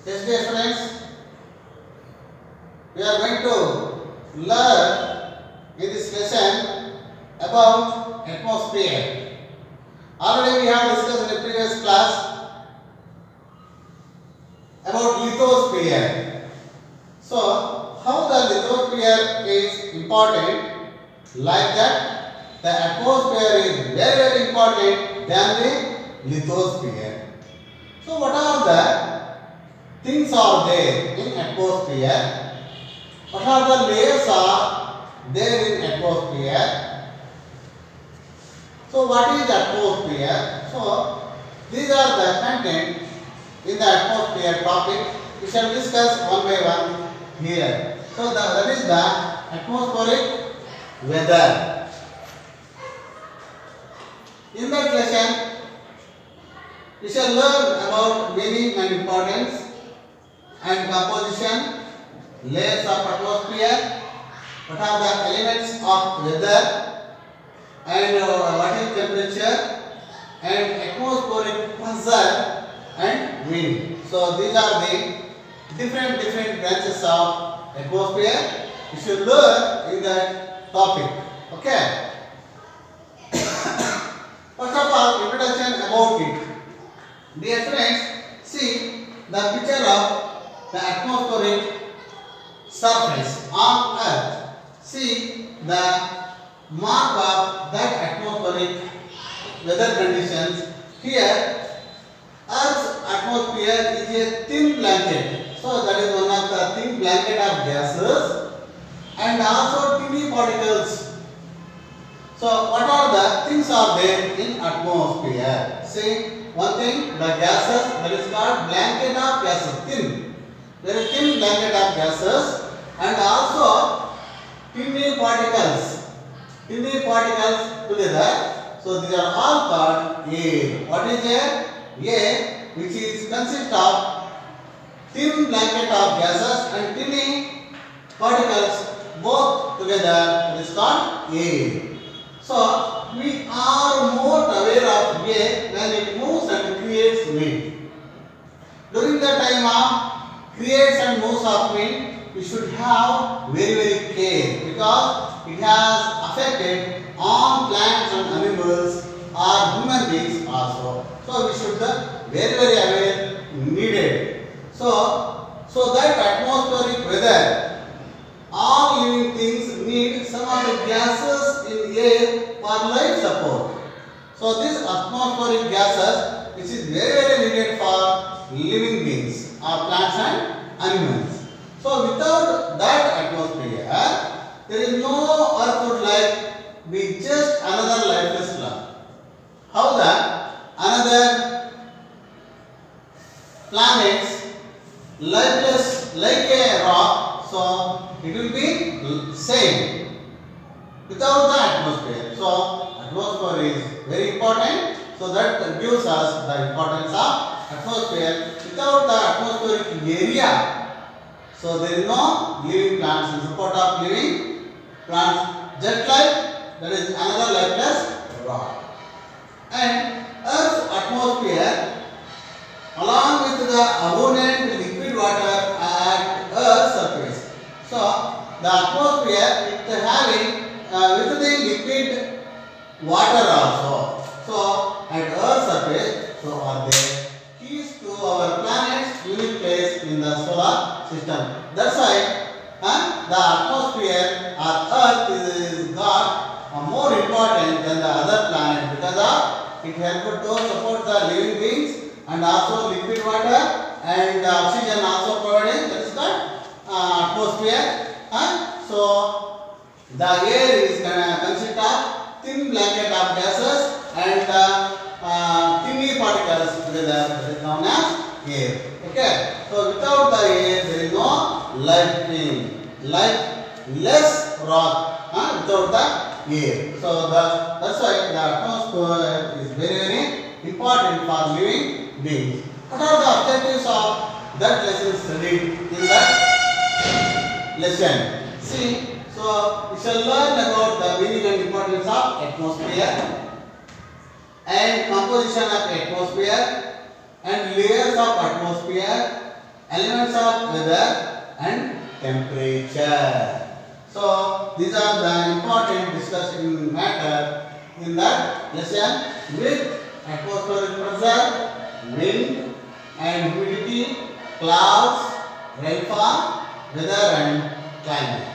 Yes, dear friends, we are going to learn in this lesson about atmosphere. Already we have discussed in the previous class about lithosphere. So, how the lithosphere is important, like that the atmosphere is very important than the lithosphere. So, what are the things are there in atmosphere? What are the layers are there in atmosphere? So, what is atmosphere? So, these are the content in the atmosphere topic. We shall discuss one by one here. So, that is the atmospheric weather. In that lesson, we shall learn about meaning and importance and composition, layers of atmosphere, what are the elements of weather, and what is temperature, and atmospheric pressure and wind. So these are the different branches of atmosphere. You should learn in that topic. Okay. First of all, introduction about it. Dear friends, see the picture of the atmospheric surface on Earth. See the mark of that atmospheric weather conditions. Here, Earth's atmosphere is a thin blanket. So that is one of the thin blanket of gases and also tiny particles. So what are the things are there in atmosphere? See, one thing, the gases, that is called blanket of gases, thin. Very thin blanket of gases, and also tiny particles together. So these are all called air. What is air? Air, which is consist of thin blanket of gases and tiny particles both together. That is called air. So we are more aware of air when it moves and creates wind. During the time of creates and moves of wind, we should have very care, because it has affected on plants and animals or human beings also. So we should be very aware needed. So that atmospheric weather, all living things need some of the gases in air for life support. So these atmospheric gases, which is very needed for living beings or plants and animals. So without that atmosphere, there is no earth would like be just another lifeless lump. How that another planets lifeless like a rock, so it will be same without the atmosphere. So atmosphere is very important. So that gives us the importance of atmosphere. Without the atmospheric area, so there is no living plants in support of living plants. Just like there is another lifeless rock. And Earth's atmosphere, along with the abundant liquid water at Earth's surface. So the atmosphere is having with the liquid water also. So at Earth's surface, so are there keys to our planet's unique place in the solar system. That's why the atmosphere of Earth is got more important than the other planet, because of it helps to support the living beings and also liquid water and oxygen also providing. That is called atmosphere. So the air is consist of thin blanket of gases and tiny particles together. That is known as air. Okay. So without the air, there is no life being, lifeless rock without the air. So that's why the atmosphere is very important for living beings. What are the objectives of that lesson studied in that lesson? See, so we shall learn about the meaning and importance of atmosphere and composition of atmosphere and layers of atmosphere elements of weather and temperature. So these are the important discussing matter in that lesson with atmospheric pressure, wind and humidity, clouds, rainfall, weather and climate.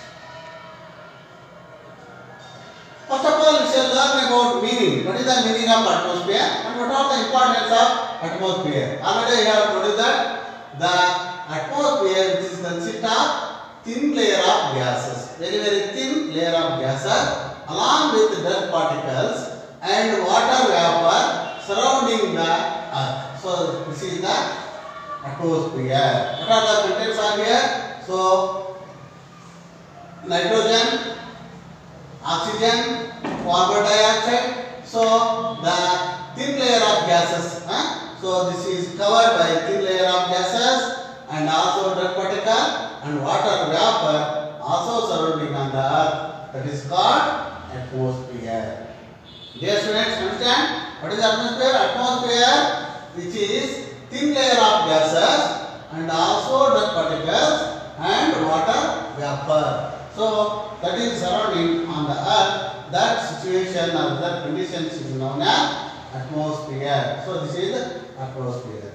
First of all, we shall learn about meaning. What is the meaning of atmosphere and what are the importance of atmosphere? Already I have told you that the atmosphere is consist of thin layer of gases, very thin layer of gases along with dust particles and water vapor surrounding the earth. So this is the atmosphere. What are the contents are here? So nitrogen, oxygen, carbon dioxide. So the thin layer of gases. So this is covered by thin layer of gases and also dust particle and water vapor also surrounding on the earth. That is called atmosphere. Dear students, understand what is atmosphere? Atmosphere, which is thin layer of gases and also dust particles and water vapor. So that is surrounding on the earth. That situation or that conditions is known as atmosphere. So this is the atmosphere.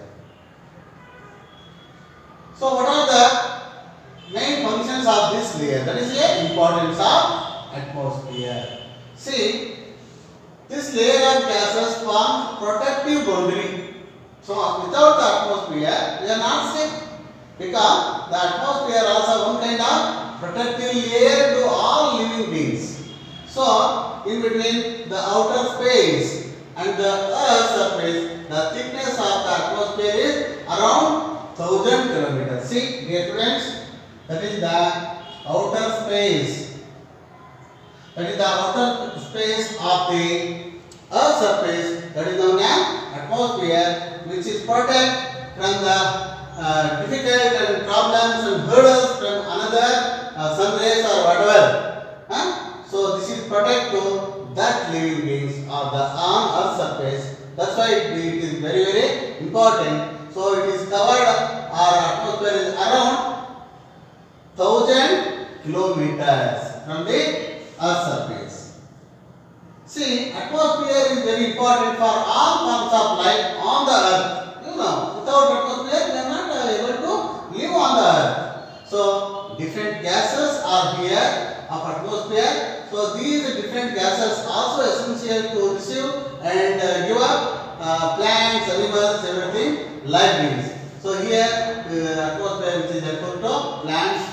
So what are the main functions of this layer? That is the importance of atmosphere. See, this layer of gases form protective boundary. So without the atmosphere, we are not safe because the atmosphere also one kind of protective layer to all living beings. So in between the outer space and the earth surface, the thickness of the atmosphere is around 1000 kilometers. See, dear students, that is the outer space. That is the outer space of the earth surface, that is known as atmosphere, which is protect from the difficult and problems and hurdles from another sun rays or whatever. So this is protect to that living beings or the on earth surface. That's why it is very important. So it is covered, our atmosphere is around 1000 kilometers from the earth surface. See, atmosphere is very important for all forms of life on the earth. You know, without atmosphere, we are not able to live on the earth. So different gases are here of atmosphere. So these different gases also essential to receive and give up plants, animals, everything, life beings. So here atmosphere which is helpful to plants,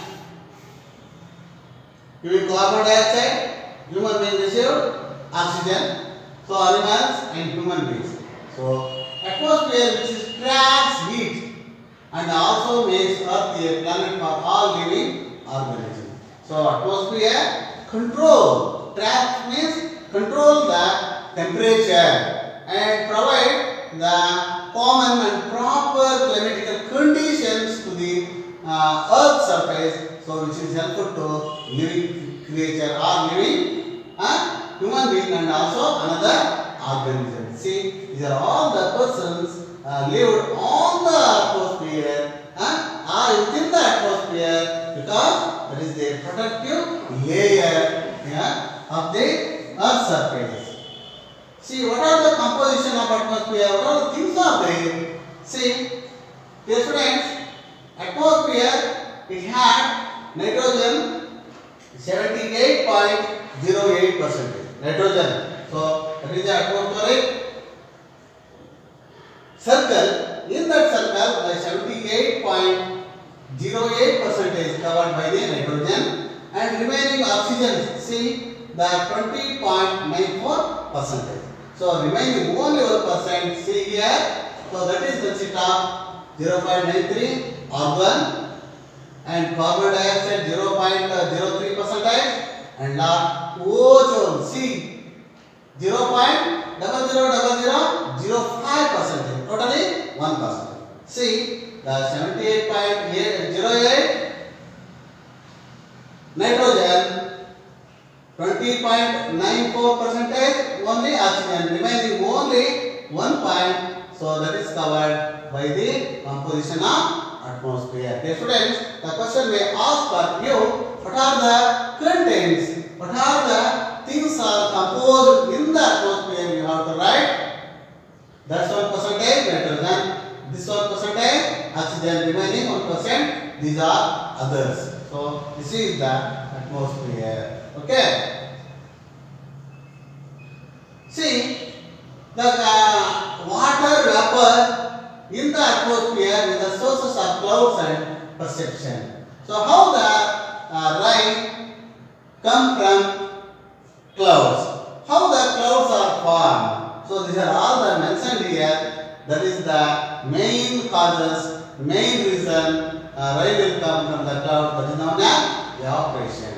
giving carbon dioxide, human beings receive oxygen, so animals and human beings. So atmosphere which is traps heat and also makes earth a planet for all living organisms. So atmosphere control, trap means control the temperature and provide the common and proper climatical conditions to the earth surface, so which is helpful to living creature or living human being and also another organism. See, these are all the persons lived on the atmosphere or within the atmosphere because that is the protective layer of the earth surface. See, what are the composition of atmosphere? What are the things are there? See, dear students, atmosphere, it had nitrogen 78.08%. Nitrogen. So that is the atmospheric circle. In that circle, the 78.08% is covered by the nitrogen and remaining oxygen, see, the 20.94%. So remaining only 1%, see here. So that is consist of 0.93 argon and carbon dioxide 0.03% and ozone, see, 0.0005%, totally 1%. See, the 78.08 nitrogen, 20.94% only oxygen, remaining only 1 point. So that is covered by the composition of atmosphere. Dear students, the question may ask for you, what are the contents, what are the things are composed in the atmosphere? You have to write. That's 1% nitrogen, this 1% oxygen, remaining 1%, these are others. So this is the atmosphere. Okay. See, the water vapor in the atmosphere is the sources of clouds and perception. So how the rain come from clouds? How the clouds are formed? So these are all the mentioned here. That is the main causes, main reason rain will come from the cloud. That is known as evaporation.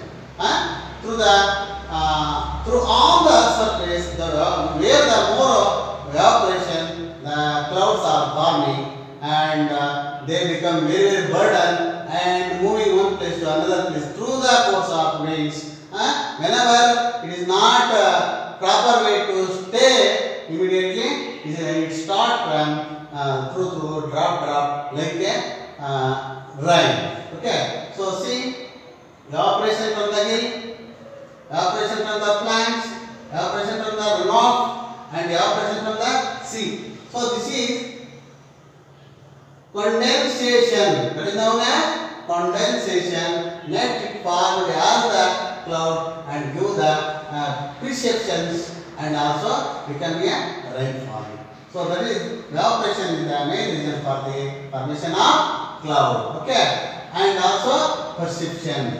Through all the surface, where the more evaporation, the clouds are forming and they become very, very burdened and moving one place to another place through the force of winds. Whenever it is not a proper way to stay immediately, it starts from through drop like a rain. Okay. So see, evaporation from the hill, evaporation from the plants, evaporation from the runoff, and evaporation from the sea. So this is condensation. That is known as condensation. Let it form as the cloud and give the perceptions and also become a rainfall. So that is evaporation is the main reason for the formation of cloud. Okay, and also perception.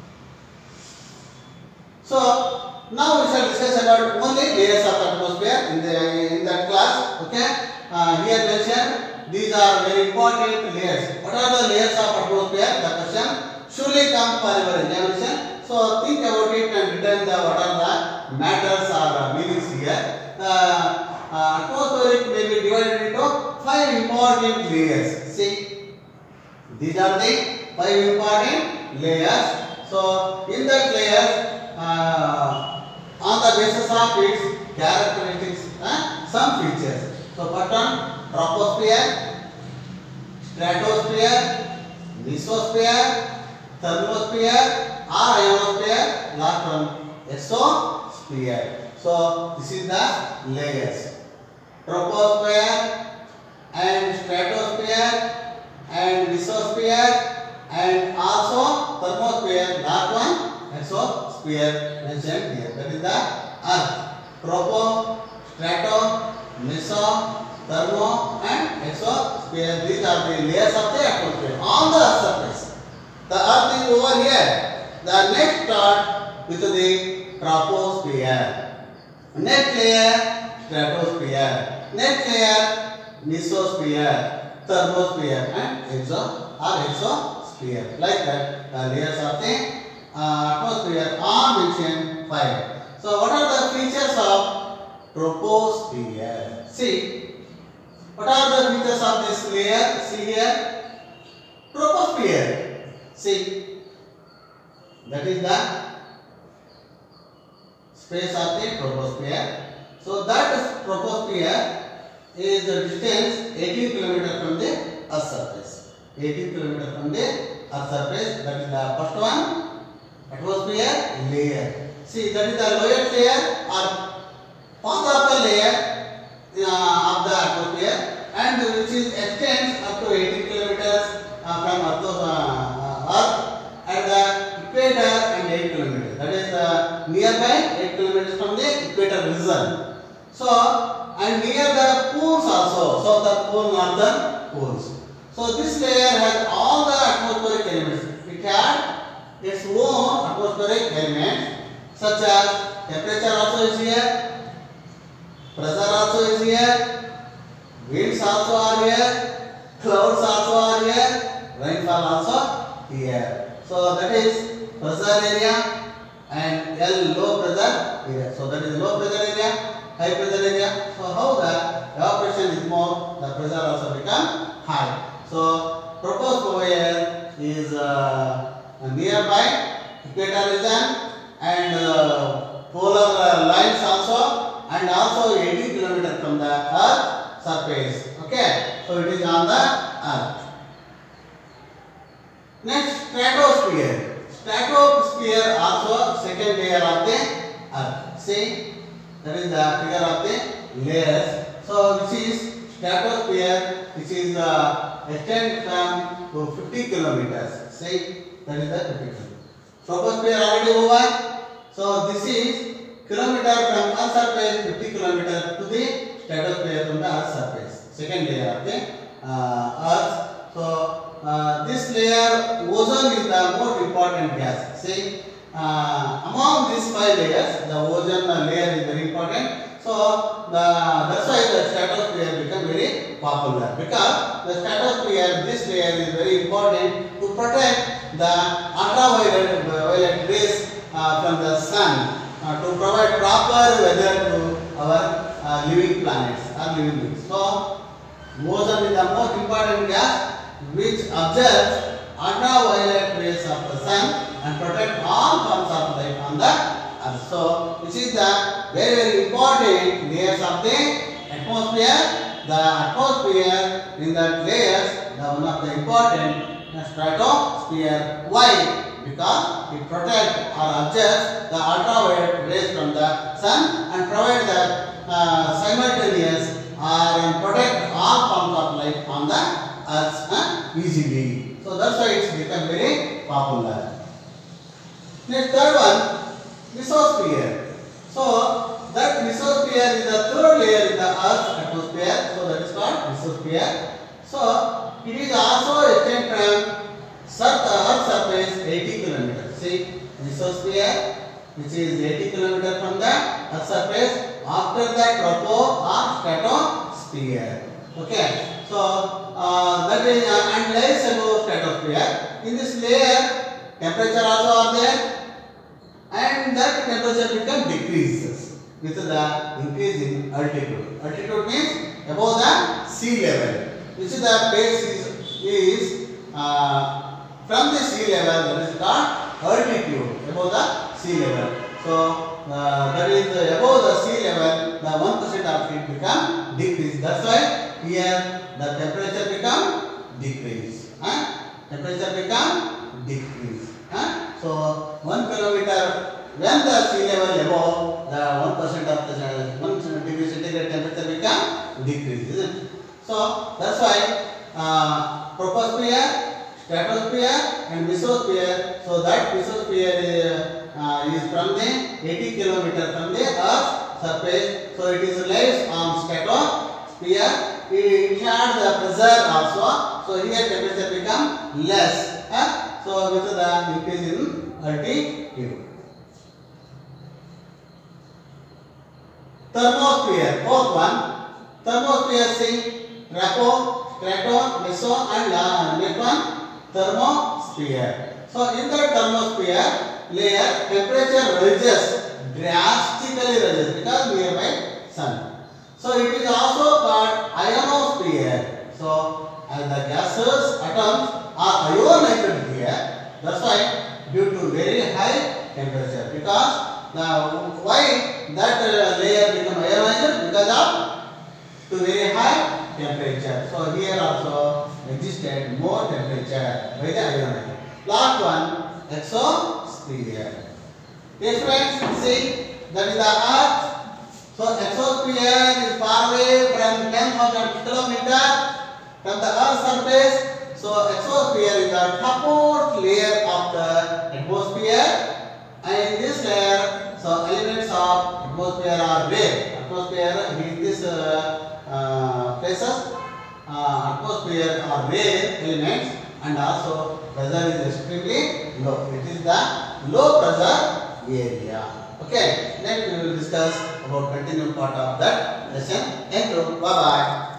So now we shall discuss about only layers of atmosphere in that class. Okay, here mentioned these are very important layers. What are the layers of atmosphere? The question surely comes for your examination. So think about it and return the what are the matters or meanings here. Atmospheric may be divided into 5 important layers. See, these are the 5 important layers. So in that layer, on the basis of its characteristics, some features. So first one, troposphere, stratosphere, mesosphere, thermosphere or ionosphere, last one, exosphere. So this is the layers. Troposphere and stratosphere and mesosphere and also thermosphere, last one, exosphere mentioned here. That is the earth. Tropo, strato, meso, thermo and exosphere. These are the layers of the atmosphere on the earth surface. The earth is over here. The next start with the troposphere. Next layer, stratosphere. Next layer, mesosphere, thermosphere and exosphere. Like that, the layers of the atmosphere are mentioned 5. So what are the features of troposphere? See, what are the features of this layer? See here, troposphere. See, that is the space of the troposphere. So that troposphere is the distance 18 km from the earth surface. 18 km from the earth surface. That is the first one. Atmosphere layer. See, that is the lowest layer or part of the layer of the atmosphere and which is extends up to 18 kilometers from earth at the equator and 8 kilometers. That is nearby 8 kilometers from the equator region. So and near the poles also, southern pole, northern poles. So this layer has all the atmospheric elements. It had its own atmospheric elements such as temperature also is here, pressure also is here, winds also are here, clouds also are here, rainfall also here. So that is pressure area and L low pressure area. So that is low pressure area, high pressure area. So how the evaporation is more, the pressure also become high. So troposphere is nearby equator region and polar lines also and also 80 km from the earth surface. Okay, so it is on the earth. Next, stratosphere. Stratosphere also second layer of the earth. See, that is the figure of the layers. So this is stratosphere, which is extend from to 50 kilometers. See, that is the 50 kilometers. Troposphere already over. So this is kilometer from earth surface, 50 kilometer to the stratosphere from the earth surface. Second layer of the earth. So this layer, ozone is the most important gas. See, among these 5 layers, the ozone layer is very important. So that's why the stratosphere become very popular, because the stratosphere, this layer is very important to protect the ultraviolet rays from the sun, to provide proper weather to our living planets or living beings. So ozone is the most important gas which absorbs ultraviolet rays of the sun and protect all forms of life on the earth. So this is the very important layers of the atmosphere. The atmosphere in that layers, the one of the important stratosphere. Why? Because it protects or absorbs the ultraviolet rays from the sun and provide the simultaneous or protect all forms of life on the earth easily. So that's why it's become very popular. Next, third one, mesosphere. So that mesosphere is the third layer in the earth's atmosphere. So that is called mesosphere. So it is also extend from earth surface 80 kilometers. See, mesosphere, which is 80 kilometers from the earth surface. After that, tropo or stratosphere. Okay. So that is and lies above stratosphere. In this layer, temperature also are there, and that temperature become decreases with the increase in altitude. Altitude means above the sea level, which is the base is from the sea level, that is called altitude, above the sea level. So that is above the sea level, the 1% of it become decrease. That's why here the temperature become decrease. Temperature become decrease. So 1 kilometer, when the sea level above, the 1% of the 1 degree centigrade temperature become decrease, isn't it? So that's why troposphere, stratosphere and mesosphere. So that mesosphere is from the 80 kilometer from the earth's surface. So it is lies on stratosphere. It has the pressure also. So here temperature become less. So with the increase in altitude. Thermosphere, fourth one. Thermosphere, see, tropo, strato, meso and next one, thermosphere. So in the thermosphere layer, temperature rises, drastically rises because nearby sun. So it is also called ionosphere. So as the gases, atoms are ionized here. That's why due to very high temperature. Because why that layer become ionized? Because of to very high temperature. So here also existed more temperature by the ionization. Last one, exosphere. Yes friends, see, that is the earth. So exosphere is far away from 10,000 kilometers from the earth's surface. So exosphere is the topmost layer of the atmosphere. And in this layer, so elements of atmosphere are rare. Atmosphere in this places, atmosphere are rare elements, and also pressure is extremely low. It is the low pressure area. Okay, next we will discuss about continued part of that lesson. Thank you. Bye bye.